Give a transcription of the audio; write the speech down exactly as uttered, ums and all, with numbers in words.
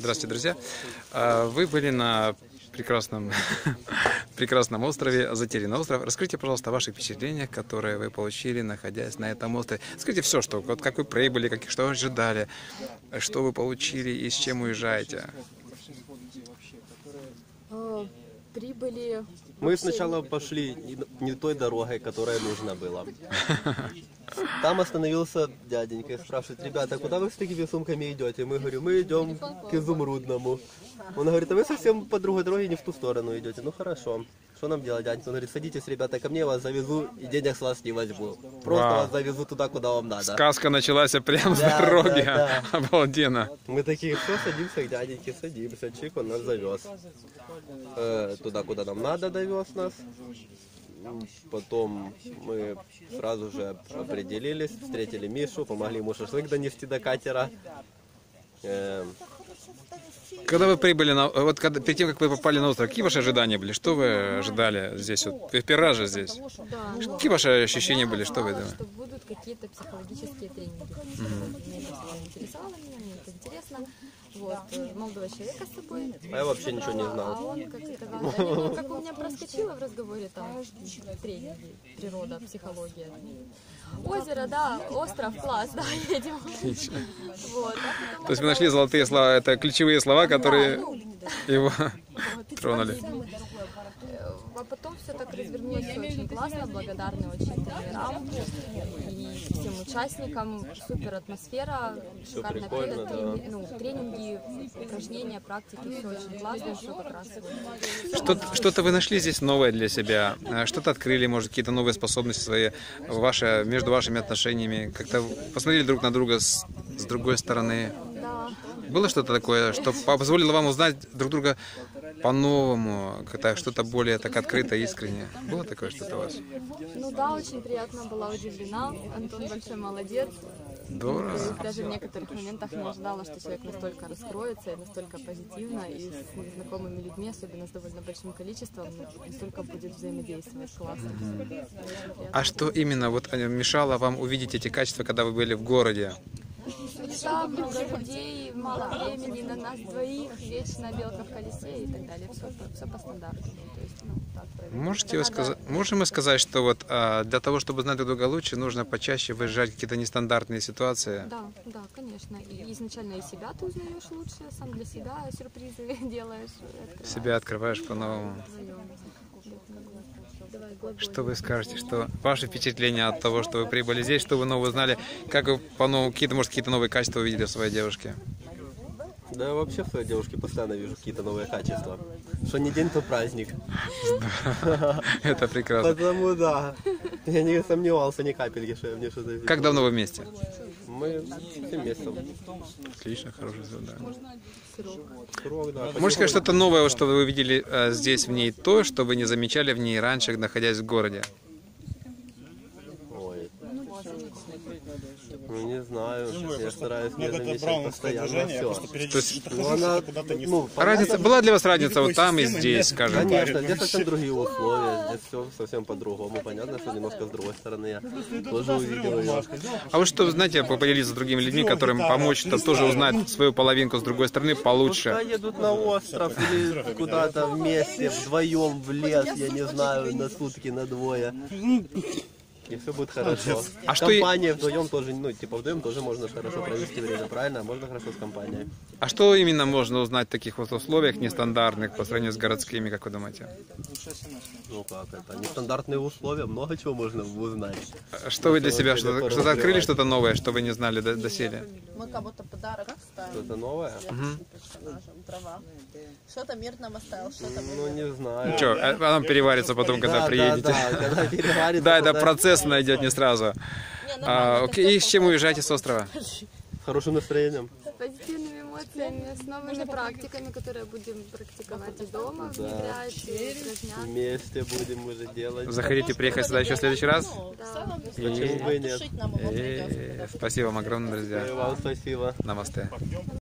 Здравствуйте, друзья. Вы были на прекрасном, прекрасном острове, Затерянный остров. Расскажите, пожалуйста, о ваших впечатлениях, которые вы получили, находясь на этом острове. Скажите все, что, вот как вы прибыли, как, что ожидали, что вы получили и с чем уезжаете. Прибыли... Мы сначала пошли не той дорогой, которая нужна была. Там остановился дяденька и спрашивает: ребята, куда вы с такими сумками идете? Мы говорим: мы идем к Изумрудному. Он говорит: а вы совсем по другой дороге, не в ту сторону идете. Ну хорошо. Что нам делать, дяденька? Он говорит: садитесь, ребята, ко мне, я вас завезу и денег с вас не возьму. Просто Вау. Вас завезу туда, куда вам надо. Сказка началась прямо с Да, дороги. да, да. Обалденно. Мы такие: все, садимся к дяденьке, садимся. Чик, он нас завез. Э, туда, куда нам надо, довез нас. Потом мы сразу же определились, встретили Мишу, помогли ему шашлык донести до катера. Э, Когда вы прибыли, на, вот когда, перед тем, как вы попали на остров, какие ваши ожидания были? Что вы ожидали здесь? Вот, вы в первый раз же здесь. Да, Какие ваши ощущения были? Что вы думаете? что будут какие-то психологические тренинги. Mm-hmm. Мне это всегда интересовало, меня, мне это интересно. Вот, молодого человека с собой. А я вообще ничего не знал. А он как-то, да, ну, как у меня проскочило в разговоре, там, тренинги, природа, психология. Озеро, да, остров, класс, да, едем. Вот, а потом То есть вы нашли золотые слова, это ключевые слова, которые его тронули. А потом все так развернулось очень классно, благодарны очень тренерам и всем участникам, супер атмосфера, шикарная прикольно, тренинги, ну, тренинги, упражнения, практики, все очень классно, все как раз. Что-то, что-то вы нашли здесь новое для себя, что-то открыли, может, какие-то новые способности свои, ваши, между вашими отношениями, как-то посмотрели друг на друга с, с другой стороны. Да. Было что-то такое, что позволило вам узнать друг друга по-новому, как-то что-то более так открыто, искренне? Было такое что-то у вас? Ну да, очень приятно, была удивлена. Антон большой молодец. Здорово. То есть даже в некоторых моментах не ожидала, что человек настолько раскроется и настолько позитивно, и с незнакомыми людьми, особенно с довольно большим количеством, настолько будет взаимодействовать классно. Mm-hmm. А что именно вот мешало вам увидеть эти качества, когда вы были в городе? Суета, много людей, мало времени на нас двоих, вечно белка в колесе и так далее. Все, все по стандарту. То есть, ну, так, Можете вы сказать, можем мы сказать, что вот а, для того, чтобы знать друг друга лучше, нужно почаще выезжать в какие-то нестандартные ситуации? Да, да, конечно. И изначально и себя ты узнаешь лучше, сам для себя сюрпризы делаешь. Открываешь. Себя открываешь по-новому. Что вы скажете, что ваши впечатления от того, что вы прибыли здесь, что вы нового узнали, как вы по-новому, какие-то, может, какие-то новые качества увидели в своей девушке? Да я вообще в своей девушке постоянно вижу какие-то новые качества. Что не день, то праздник. Это прекрасно. Потому да. Я не сомневался ни капельки, что я в ней что-то видел. Как давно вы вместе? Мы семь месяцев. Отлично, хороший задание. Срок, да. Можете сказать что-то новое, что вы увидели а, здесь в ней, то, что вы не замечали в ней раньше, находясь в городе? Ой. Ну не знаю, я стараюсь не замечать постоянно все. То есть, Ну, она, ну, разница, была для вас разница вот там и здесь, скажем? Конечно, здесь совсем другие условия, здесь все совсем по-другому. Понятно, что немножко с другой стороны я тоже увидел ее. А вы что, знаете, поделиться с другими людьми, которым помочь, -то тоже узнать свою половинку с другой стороны получше? Пускай едут на остров или куда-то вместе, вдвоем в лес, я не знаю, на сутки, на двое. И все будет хорошо. А что компания вдвоем тоже, ну, типа вдвоем тоже можно хорошо провести время, правильно? А можно хорошо с компанией. А что именно можно узнать в таких вот условиях нестандартных по сравнению с городскими, как вы думаете? Ну как это? Нестандартные условия, много чего можно узнать. Что вы для себя, что-то что открыли, что-то новое, что вы не знали до, доселе? Мы кого-то подарок оставили. Что-то новое? Персонажам, трава. Что-то мир нам оставил, что-то... Ну не знаю. Ничего, оно переварится потом, когда Да, приедете. да, да, когда переварится, Да, это тогда- процесс найдет не сразу. А, окей, и с чем уезжаете с острова? С хорошим настроением. С позитивными эмоциями, с новыми практиками, которые будем практиковать и дома, внедрять, и упражняться. Вместе будем уже делать. Захотите приехать сюда еще в следующий раз? Да. Почему бы и нет? Шить нам его придется. И спасибо вам огромное, И друзья. вам спасибо. Намасте.